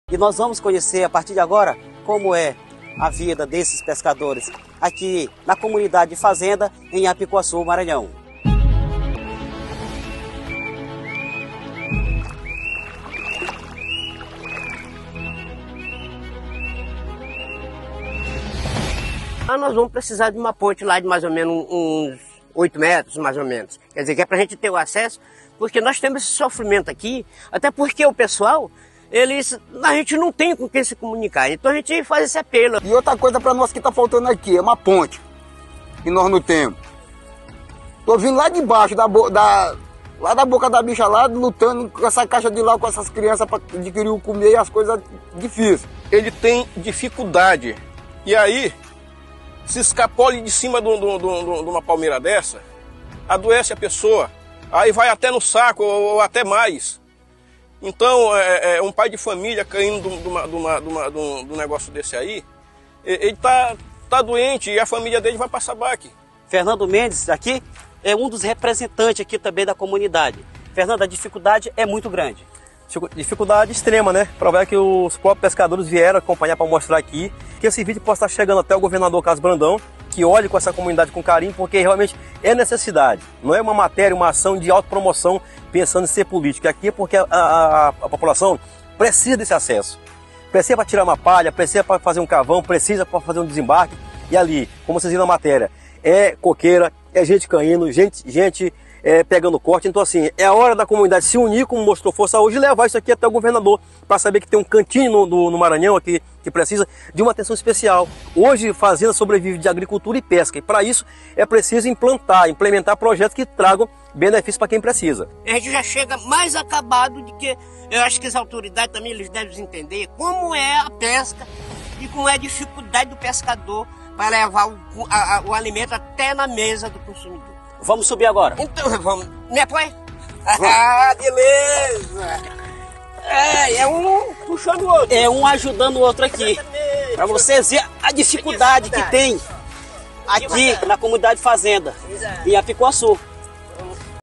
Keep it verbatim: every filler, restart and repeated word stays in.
E nós vamos conhecer a partir de agora como é a vida desses pescadores aqui na comunidade de Fazenda em Apicuaçu, Maranhão. Nós vamos precisar de uma ponte lá de mais ou menos uns oito metros, mais ou menos. Quer dizer, que é para a gente ter o acesso, porque nós temos esse sofrimento aqui, até porque o pessoal, eles, a gente não tem com quem se comunicar, então a gente faz esse apelo. E outra coisa para nós que está faltando aqui é uma ponte, que nós não temos. Tô vindo lá de baixo, da, da, lá da boca da bicha lá, lutando com essa caixa de lá, com essas crianças para adquirir o comer e as coisas difíceis. Ele tem dificuldade, e aí, se escapole de cima de, um, de, um, de, um, de uma palmeira dessa, adoece a pessoa, aí vai até no saco ou, ou até mais. Então, é, é, um pai de família caindo de, uma, de, uma, de, uma, de, um, de um negócio desse aí, ele está tá doente e a família dele vai passar baque. Fernando Mendes aqui é um dos representantes aqui também da comunidade. Fernando, a dificuldade é muito grande. Dificuldade extrema, né? Provar que os próprios pescadores vieram acompanhar para mostrar aqui que esse vídeo possa estar chegando até o governador Carlos Brandão, que olhe com essa comunidade com carinho, porque realmente é necessidade. Não é uma matéria, uma ação de autopromoção pensando em ser político. Aqui é porque a, a, a população precisa desse acesso. Precisa para tirar uma palha, precisa para fazer um cavão, precisa para fazer um desembarque. E ali, como vocês viram na matéria, é coqueira, é gente caindo, gente... gente É, pegando corte. Então assim, é a hora da comunidade se unir, como mostrou força hoje, e levar isso aqui até o governador, para saber que tem um cantinho no, no, no Maranhão aqui que precisa de uma atenção especial. Hoje Fazenda sobrevive de agricultura e pesca, e para isso é preciso implantar, implementar projetos que tragam benefícios para quem precisa. A gente já chega mais acabado de que, eu acho que as autoridades também eles devem entender como é a pesca e como é a dificuldade do pescador para levar o, a, a, o alimento até na mesa do consumidor. Vamos subir agora. Então vamos. Me apoia? Ah, beleza! É, é um puxando o outro. É um ajudando o outro aqui. Para vocês verem a dificuldade que tem aqui na comunidade Fazenda, em Apicuaçu.